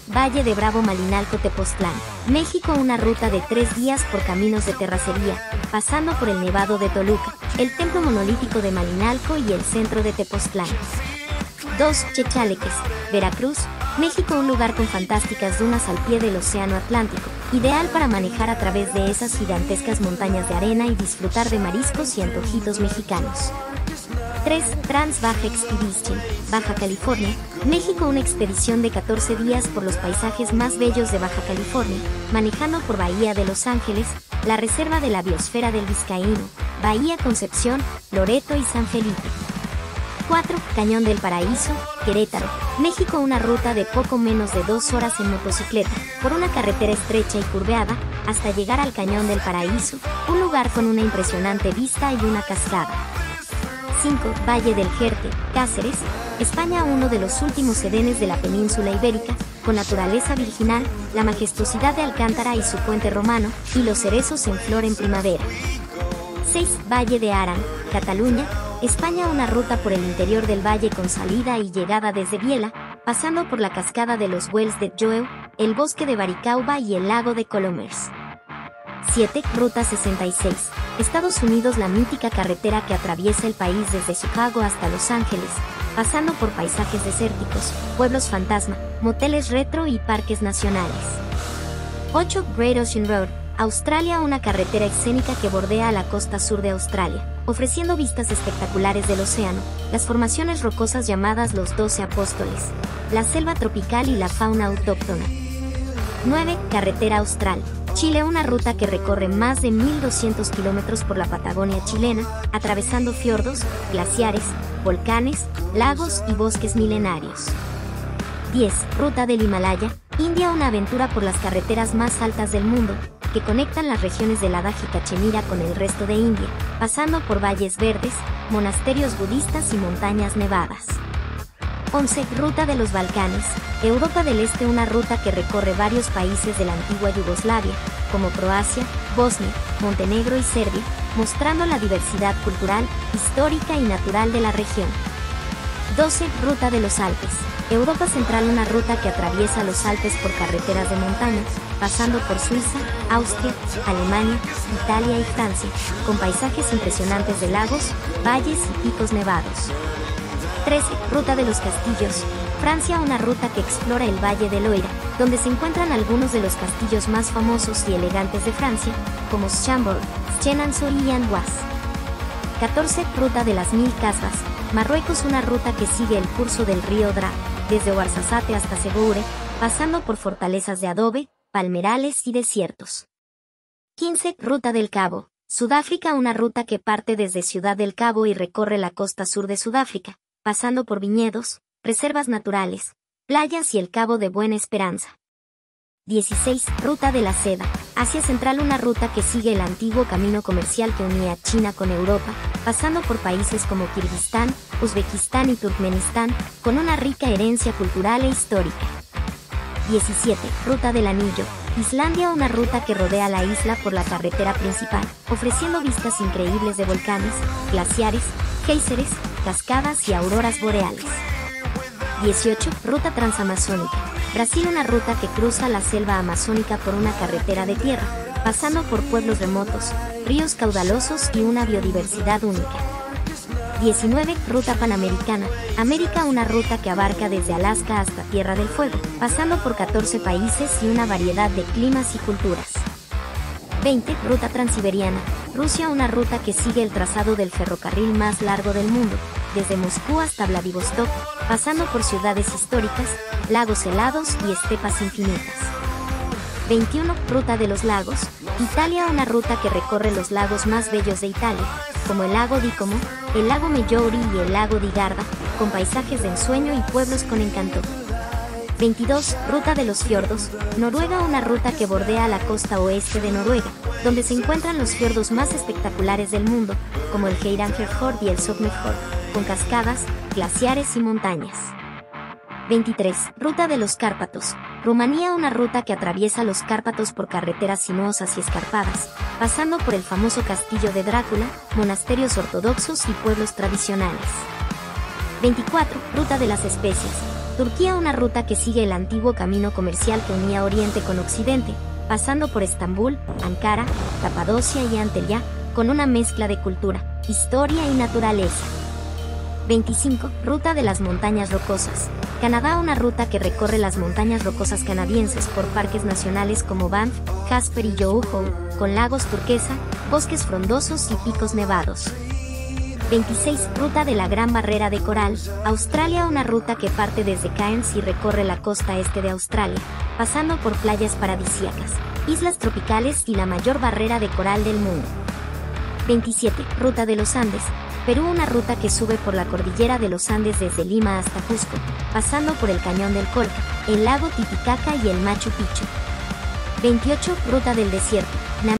Valle de Bravo Malinalco Tepoztlán, México. Una ruta de 3 días por caminos de terracería, pasando por el Nevado de Toluca, el templo monolítico de Malinalco y el centro de Tepoztlán. 2. Chechaleques, Veracruz, México. Un lugar con fantásticas dunas al pie del océano Atlántico, ideal para manejar a través de esas gigantescas montañas de arena y disfrutar de mariscos y antojitos mexicanos. 3. Trans Baja Expedition, Baja California, México. Una expedición de 14 días por los paisajes más bellos de Baja California, manejando por Bahía de Los Ángeles, la Reserva de la Biosfera del Vizcaíno, Bahía Concepción, Loreto y San Felipe. 4. Cañón del Paraíso, Querétaro, México. Una ruta de poco menos de 2 horas en motocicleta, por una carretera estrecha y curveada, hasta llegar al Cañón del Paraíso, un lugar con una impresionante vista y una cascada. 5. Valle del Jerte, Cáceres, España. Uno de los últimos edenes de la península ibérica, con naturaleza virginal, la majestuosidad de Alcántara y su puente romano, y los cerezos en flor en primavera. 6. Valle de Aran, Cataluña, España. Una ruta por el interior del valle con salida y llegada desde Biela, pasando por la cascada de los Wells de Joeu, el bosque de Baricauba y el lago de Colomers. 7. Ruta 66, Estados Unidos. La mítica carretera que atraviesa el país desde Chicago hasta Los Ángeles, pasando por paisajes desérticos, pueblos fantasma, moteles retro y parques nacionales. 8. Great Ocean Road, Australia. Una carretera escénica que bordea la costa sur de Australia, ofreciendo vistas espectaculares del océano, las formaciones rocosas llamadas los 12 Apóstoles, la selva tropical y la fauna autóctona. 9. Carretera Austral, Chile. Una ruta que recorre más de 1.200 kilómetros por la Patagonia chilena, atravesando fiordos, glaciares, volcanes, lagos y bosques milenarios. 10. Ruta del Himalaya, India. Una aventura por las carreteras más altas del mundo, que conectan las regiones de Ladakh y Cachemira con el resto de India, pasando por valles verdes, monasterios budistas y montañas nevadas. 11. Ruta de los Balcanes, Europa del Este. Una ruta que recorre varios países de la antigua Yugoslavia, como Croacia, Bosnia, Montenegro y Serbia, mostrando la diversidad cultural, histórica y natural de la región. 12. Ruta de los Alpes, Europa Central. Una ruta que atraviesa los Alpes por carreteras de montaña, pasando por Suiza, Austria, Alemania, Italia y Francia, con paisajes impresionantes de lagos, valles y picos nevados. 13. Ruta de los Castillos, Francia. Una ruta que explora el Valle de Loira, donde se encuentran algunos de los castillos más famosos y elegantes de Francia, como Chambord, Chenonceau y Amboise. 14. Ruta de las Mil Casbas, Marruecos. Una ruta que sigue el curso del río Dra, desde Ouarzazate hasta Segoure, pasando por fortalezas de adobe, palmerales y desiertos. 15. Ruta del Cabo, Sudáfrica. Una ruta que parte desde Ciudad del Cabo y recorre la costa sur de Sudáfrica, pasando por viñedos, reservas naturales, playas y el Cabo de Buena Esperanza. 16. Ruta de la Seda, Asia Central. Una ruta que sigue el antiguo camino comercial que unía China con Europa, pasando por países como Kirguistán, Uzbekistán y Turkmenistán, con una rica herencia cultural e histórica. 17. Ruta del Anillo, Islandia. Una ruta que rodea la isla por la carretera principal, ofreciendo vistas increíbles de volcanes, glaciares, géiseres, cascadas y auroras boreales. 18. Ruta Transamazónica, Brasil. Una ruta que cruza la selva amazónica por una carretera de tierra, pasando por pueblos remotos, ríos caudalosos y una biodiversidad única. 19. Ruta Panamericana, América. Una ruta que abarca desde Alaska hasta Tierra del Fuego, pasando por 14 países y una variedad de climas y culturas. 20. Ruta Transiberiana, Rusia. Una ruta que sigue el trazado del ferrocarril más largo del mundo, desde Moscú hasta Vladivostok, pasando por ciudades históricas, lagos helados y estepas infinitas. 21. Ruta de los Lagos, Italia. Una ruta que recorre los lagos más bellos de Italia, como el lago di Como, el lago Maggiore y el lago di Garda, con paisajes de ensueño y pueblos con encanto. 22. Ruta de los Fiordos, Noruega. Una ruta que bordea la costa oeste de Noruega, donde se encuentran los fiordos más espectaculares del mundo, como el Geirangerfjord y el Sognefjord, con cascadas, glaciares y montañas. 23. Ruta de los Cárpatos, Rumanía. Una ruta que atraviesa los Cárpatos por carreteras sinuosas y escarpadas, pasando por el famoso castillo de Drácula, monasterios ortodoxos y pueblos tradicionales. 24. Ruta de las Especias, Turquía, una ruta que sigue el antiguo camino comercial que unía Oriente con Occidente, pasando por Estambul, Ankara, Capadocia y Antalya, con una mezcla de cultura, historia y naturaleza. 25. Ruta de las montañas rocosas. Canadá, una ruta que recorre las montañas rocosas canadienses por parques nacionales como Banff, Jasper y Yoho, con lagos turquesa, bosques frondosos y picos nevados. 26. Ruta de la Gran Barrera de Coral. Australia, una ruta que parte desde Cairns y recorre la costa este de Australia, pasando por playas paradisíacas, islas tropicales y la mayor barrera de coral del mundo. 27. Ruta de los Andes. Perú, una ruta que sube por la cordillera de los Andes desde Lima hasta Cusco, pasando por el Cañón del Colca, el lago Titicaca y el Machu Picchu. 28. Ruta del desierto.